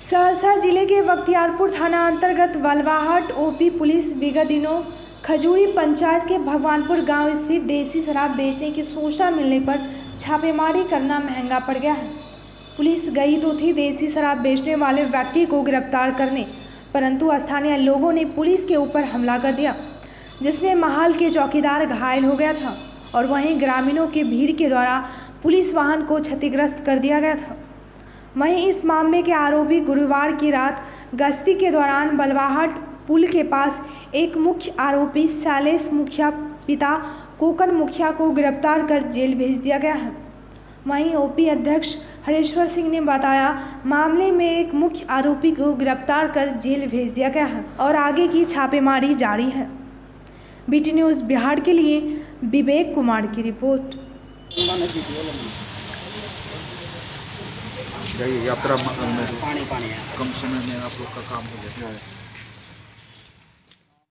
सहरसा जिले के बख्तियारपुर थाना अंतर्गत वलवाहट ओपी पुलिस विगत दिनों खजूरी पंचायत के भगवानपुर गांव स्थित देसी शराब बेचने की सूचना मिलने पर छापेमारी करना महंगा पड़ गया है। पुलिस गई तो थी देसी शराब बेचने वाले व्यक्ति को गिरफ्तार करने, परंतु स्थानीय लोगों ने पुलिस के ऊपर हमला कर दिया, जिसमें महल के चौकीदार घायल हो गया था और वहीं ग्रामीणों की भीड़ के द्वारा पुलिस वाहन को क्षतिग्रस्त कर दिया गया था। वहीं इस मामले के आरोपी गुरुवार की रात गश्ती के दौरान बलवाहट पुल के पास एक मुख्य आरोपी शैलेश मुखिया पिता कोकन मुखिया को गिरफ्तार कर जेल भेज दिया गया है। वहीं ओपी अध्यक्ष हरेश्वर सिंह ने बताया, मामले में एक मुख्य आरोपी को गिरफ्तार कर जेल भेज दिया गया है और आगे की छापेमारी जारी है। बीटी न्यूज़ बिहार के लिए विवेक कुमार की रिपोर्ट। यात्रा पानी कम समय में आप लोग का काम हो गया है।